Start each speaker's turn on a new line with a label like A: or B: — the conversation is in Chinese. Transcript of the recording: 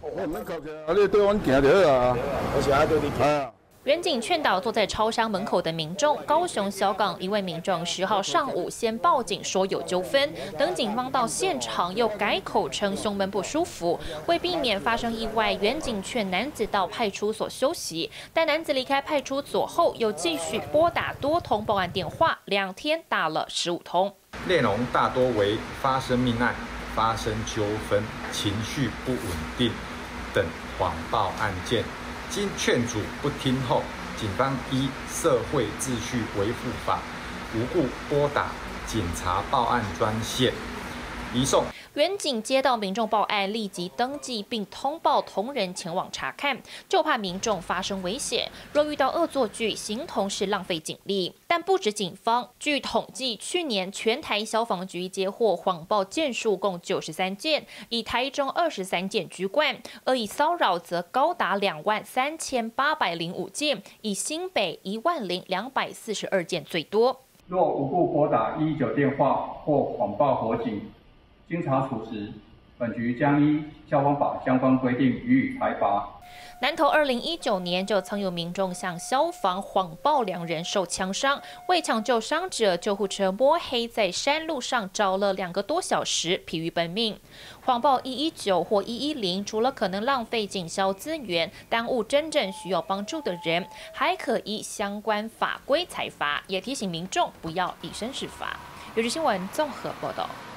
A: 我们靠起来，你对阮行就好啊。而且还对你开。
B: 远警劝导坐在超商门口的民众。高雄小港一位民众10号上午先报警说有纠纷，等警方到现场又改口称胸闷不舒服。为避免发生意外，远警劝男子到派出所休息。但男子离开派出所后，又继续拨打多通报案电话，2天打了15通。
C: 内容大多为发生命案、发生纠纷、情绪不稳定等谎报案件。经劝阻不听后，警方依社会秩序维护法无故拨打警察报案专线，移送。
B: 远警接到民众报案，立即登记并通报同仁前往查看，就怕民众发生危险。若遇到恶作剧，形同是浪费警力。但不止警方，据统计，去年全台消防局接获谎报件数共93件，以台中23件居冠，而以骚扰则高达23805件，以新北10242件最多。
D: 若无故拨打119电话或谎报火警，经查处时，本局将依消防法相关规定予以裁罚。
B: 南投2019年就曾有民众向消防谎报2人受枪伤，为抢救伤者，救护车摸黑在山路上找了2个多小时，疲于奔命。谎报119或110，除了可能浪费警消资源，耽误真正需要帮助的人，还可依相关法规裁罚。也提醒民众不要以身试法。有线新闻综合报道。